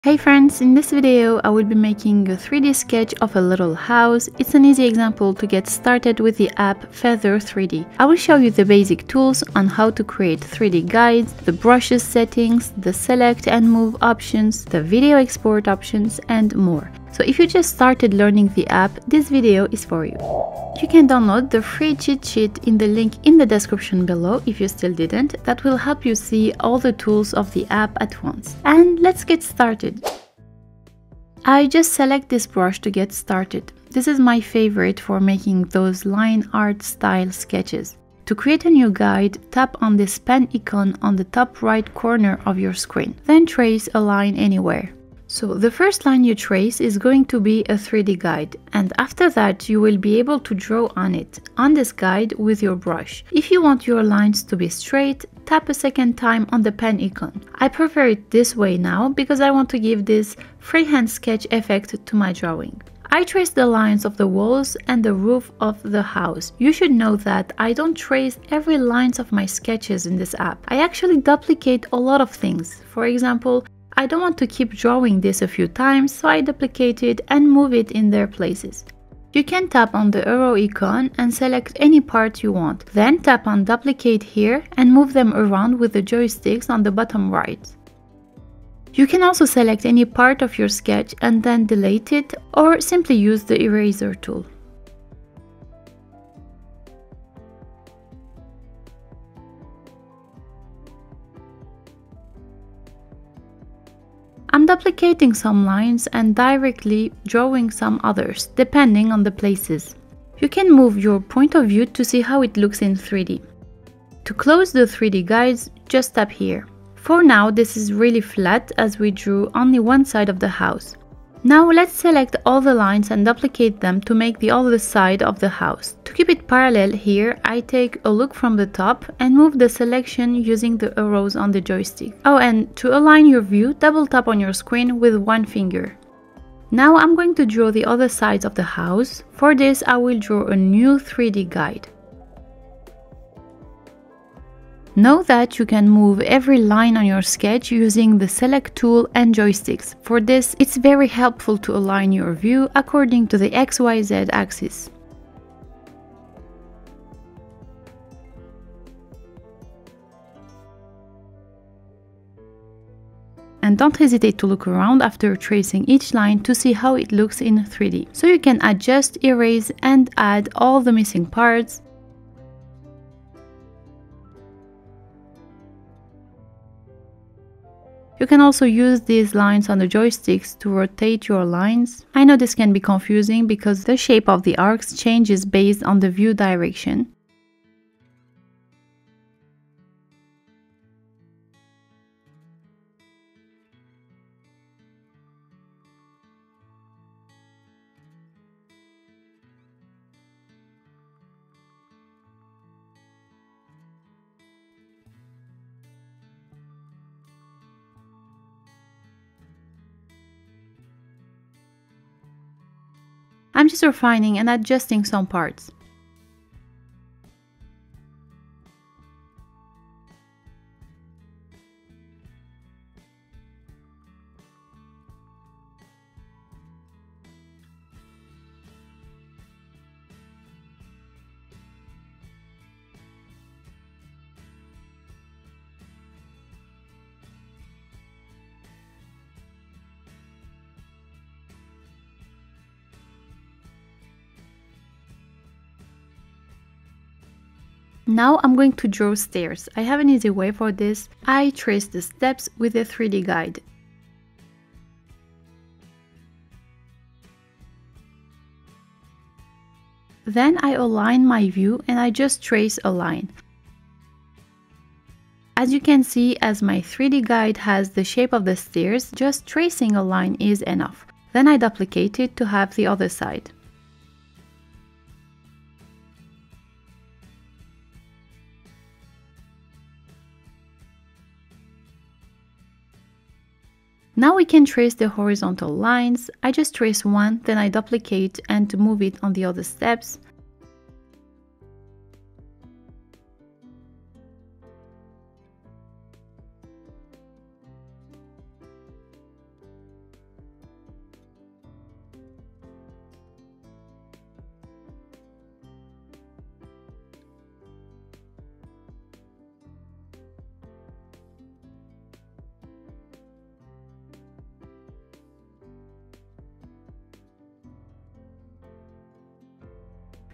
Hey friends, in this video I will be making a 3D sketch of a little house. It's an easy example to get started with the app Feather 3D. I will show you the basic tools on how to create 3D guides, the brushes settings, the select and move options, the video export options and more. So if you just started learning the app, this video is for you. You can download the free cheat sheet in the link in the description below if you still didn't. That will help you see all the tools of the app at once. And let's get started. I just select this brush to get started. This is my favorite for making those line art style sketches. To create a new guide, tap on this pen icon on the top right corner of your screen. Then trace a line anywhere. So the first line you trace is going to be a 3D guide, and after that you will be able to draw on it, on this guide with your brush. If you want your lines to be straight, tap a second time on the pen icon. I prefer it this way now because I want to give this freehand sketch effect to my drawing. I trace the lines of the walls and the roof of the house. You should know that I don't trace every lines of my sketches in this app. I actually duplicate a lot of things. For example, I don't want to keep drawing this a few times, so I duplicate it and move it in their places. You can tap on the arrow icon and select any part you want. Then tap on duplicate here and move them around with the joysticks on the bottom right. You can also select any part of your sketch and then delete it, or simply use the eraser tool. I'm duplicating some lines and directly drawing some others, depending on the places. You can move your point of view to see how it looks in 3D. To close the 3D guides, just tap here. For now, this is really flat as we drew only one side of the house. Now let's select all the lines and duplicate them to make the other side of the house. To keep it parallel here, I take a look from the top and move the selection using the arrows on the joystick. Oh, and to align your view, double tap on your screen with one finger. Now I'm going to draw the other sides of the house. For this, I will draw a new 3D guide. Know that you can move every line on your sketch using the select tool and joysticks. For this, it's very helpful to align your view according to the XYZ axis. And don't hesitate to look around after tracing each line to see how it looks in 3D. So you can adjust, erase and add all the missing parts. You can also use these lines on the joysticks to rotate your lines. I know this can be confusing because the shape of the arcs changes based on the view direction. I'm just refining and adjusting some parts. Now I'm going to draw stairs. I have an easy way for this. I trace the steps with a 3D guide. Then I align my view and I just trace a line. As you can see, as my 3D guide has the shape of the stairs, just tracing a line is enough. Then I duplicate it to have the other side. Now we can trace the horizontal lines. I just trace one, then I duplicate and move it on the other steps.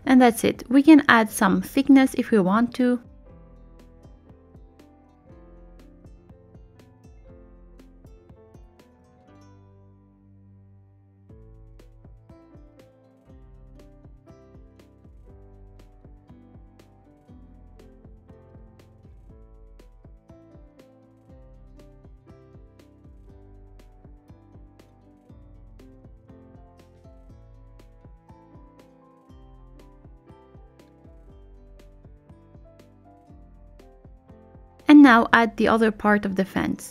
And that's it. We can add some thickness if we want to. And now add the other part of the fence.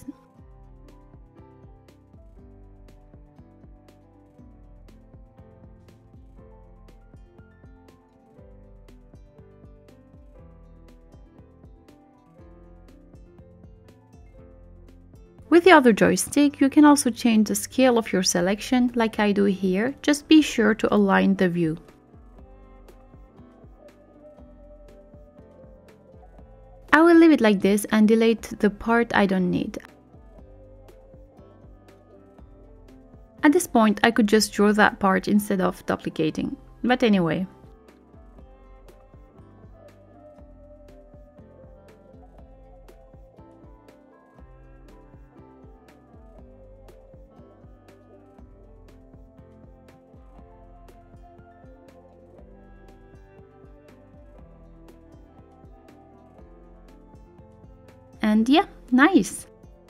With the other joystick, you can also change the scale of your selection, like I do here. Just be sure to align the view. I will leave it like this and delete the part I don't need. At this point, I could just draw that part instead of duplicating. But anyway. And yeah, nice!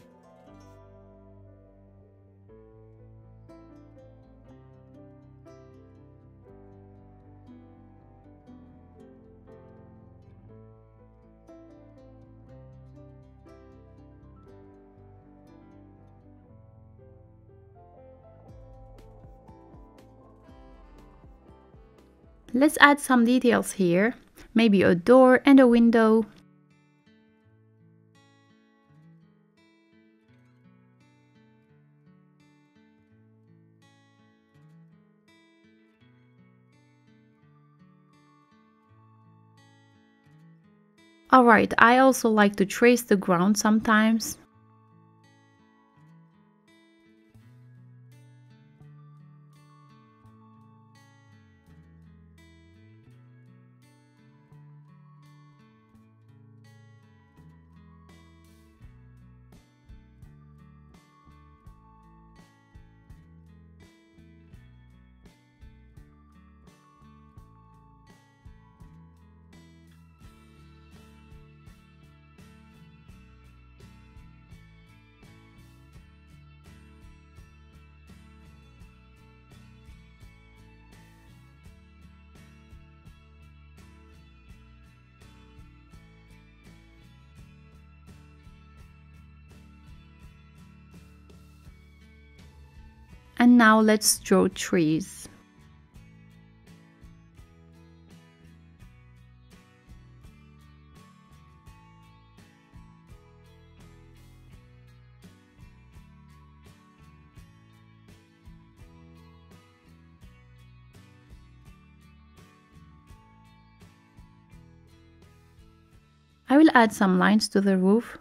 Let's add some details here, maybe a door and a window. Alright, I also like to trace the ground sometimes. And now let's draw trees. I will add some lines to the roof.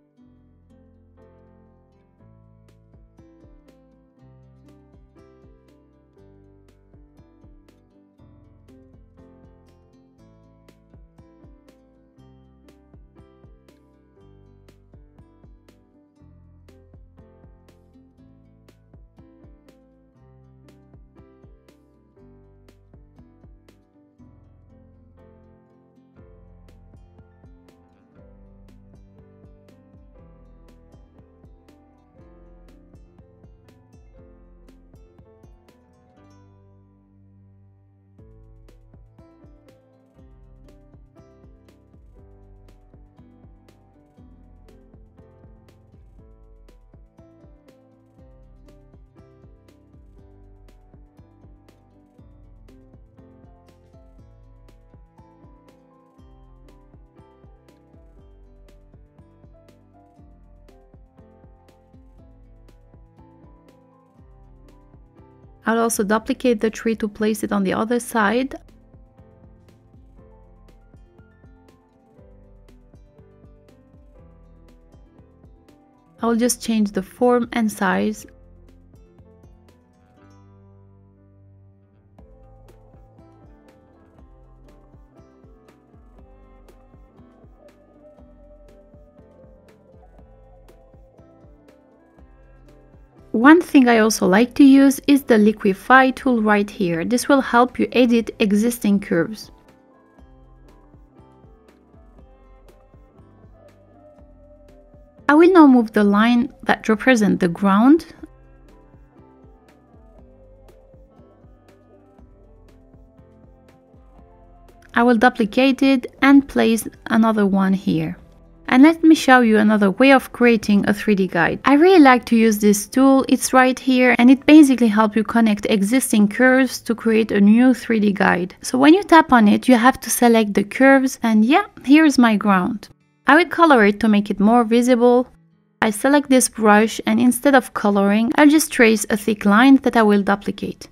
I'll also duplicate the tree to place it on the other side. I'll just change the form and size. One thing I also like to use is the Liquify tool right here. This will help you edit existing curves. I will now move the line that represents the ground. I will duplicate it and place another one here. And let me show you another way of creating a 3D guide. I really like to use this tool. It's right here and it basically helps you connect existing curves to create a new 3D guide. So when you tap on it, you have to select the curves and yeah, here's my ground. I will color it to make it more visible. I select this brush and instead of coloring, I'll just trace a thick line that I will duplicate.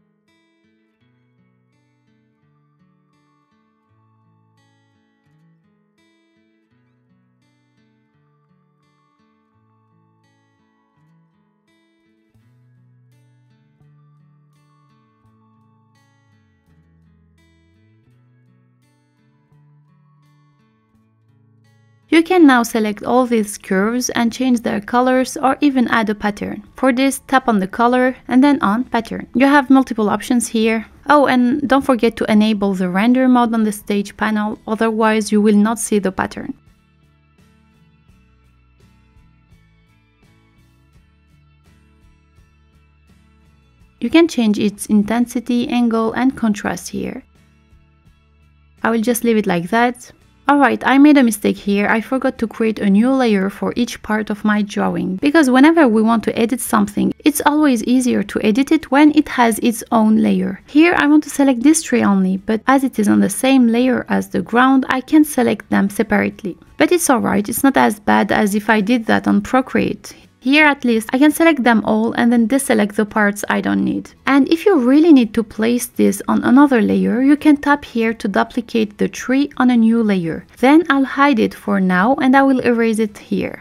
You can now select all these curves and change their colors or even add a pattern. For this, tap on the color and then on pattern. You have multiple options here. Oh, and don't forget to enable the render mode on the stage panel, otherwise you will not see the pattern. You can change its intensity, angle and contrast here. I will just leave it like that. Alright, I made a mistake here. I forgot to create a new layer for each part of my drawing. Because whenever we want to edit something, it's always easier to edit it when it has its own layer. Here I want to select this tree only, but as it is on the same layer as the ground, I can select them separately. But it's alright, it's not as bad as if I did that on Procreate. Here at least I can select them all and then deselect the parts I don't need. And if you really need to place this on another layer, you can tap here to duplicate the tree on a new layer. Then I'll hide it for now and I will erase it here.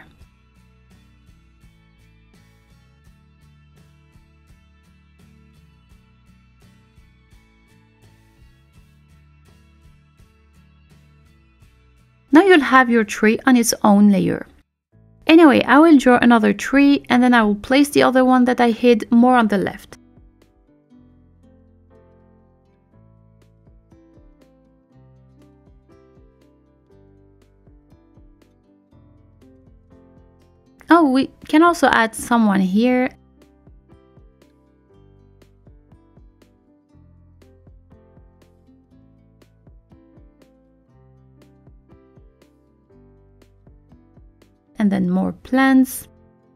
Now you'll have your tree on its own layer. Anyway, I will draw another tree and then I will place the other one that I hid more on the left. Oh, we can also add someone here. And then more plants.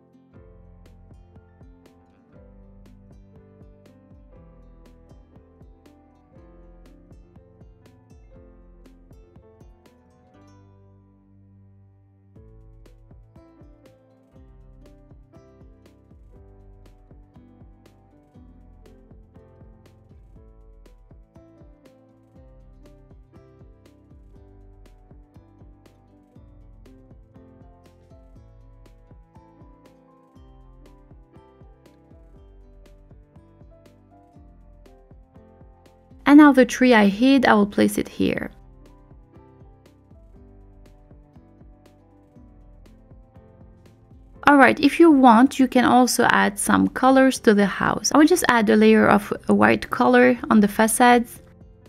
And now the tree I hid, I will place it here. Alright, if you want, you can also add some colors to the house. I will just add a layer of a white color on the facades.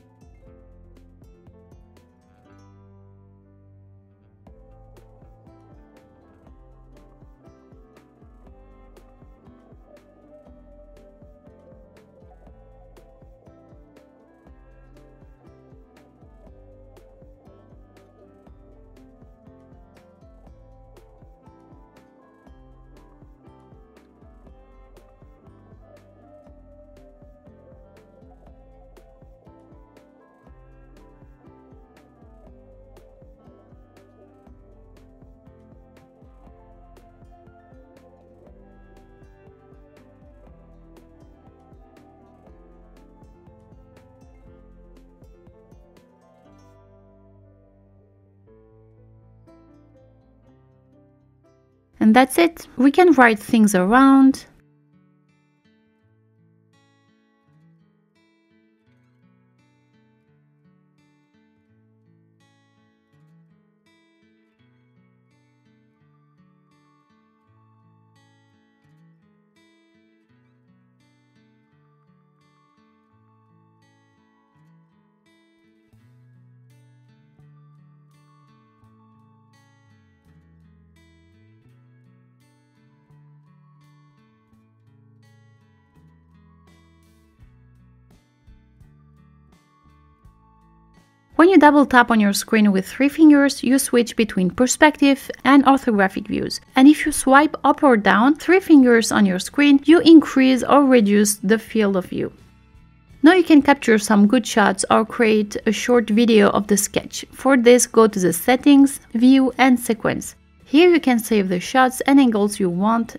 And that's it. We can write things around. When you double tap on your screen with 3 fingers, you switch between perspective and orthographic views. And if you swipe up or down 3 fingers on your screen, you increase or reduce the field of view. Now you can capture some good shots or create a short video of the sketch. For this, go to the Settings, View and Sequence. Here you can save the shots and angles you want.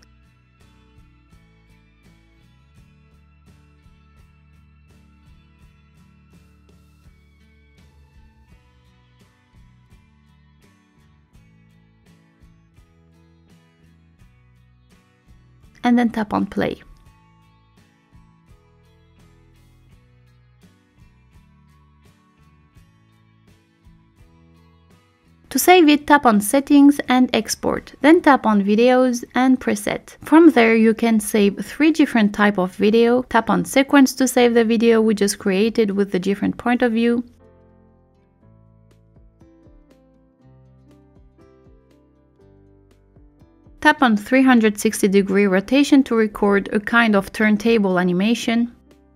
And then tap on play. To save it, tap on Settings and Export, then tap on Videos and Preset. From there you can save 3 different types of video. Tap on Sequence to save the video we just created with the different point of view. Tap on 360-degree rotation to record a kind of turntable animation.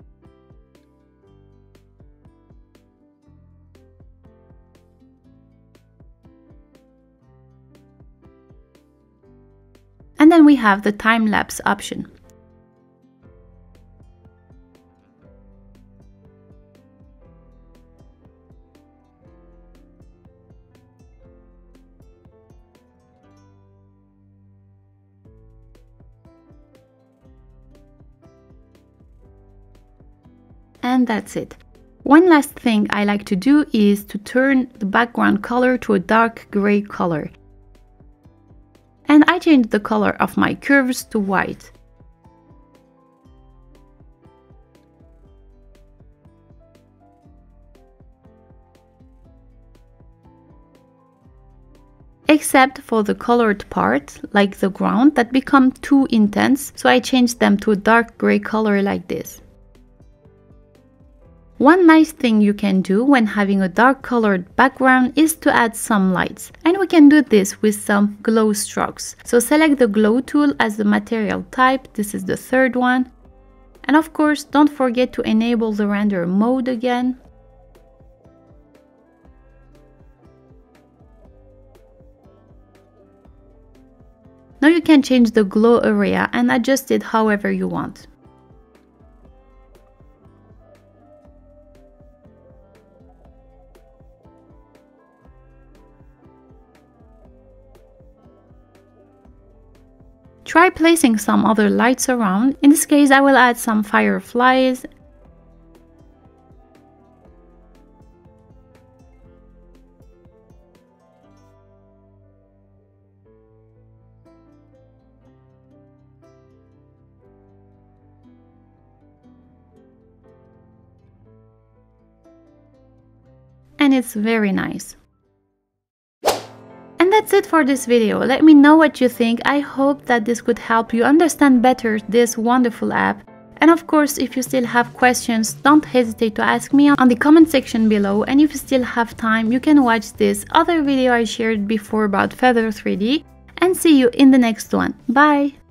And then we have the time-lapse option. And that's it. One last thing I like to do is to turn the background color to a dark gray color. And I changed the color of my curves to white. Except for the colored part, like the ground, that become too intense, so I changed them to a dark gray color like this. One nice thing you can do when having a dark colored background is to add some lights, and we can do this with some glow strokes. So select the glow tool as the material type, this is the 3rd one, and of course don't forget to enable the render mode again. Now you can change the glow area and adjust it however you want. Try placing some other lights around. In this case, I will add some fireflies. And it's very nice. And that's it for this video. Let me know what you think. I hope that this could help you understand better this wonderful app. And of course, if you still have questions, don't hesitate to ask me on the comment section below. And if you still have time, you can watch this other video I shared before about Feather 3D. And see you in the next one. Bye!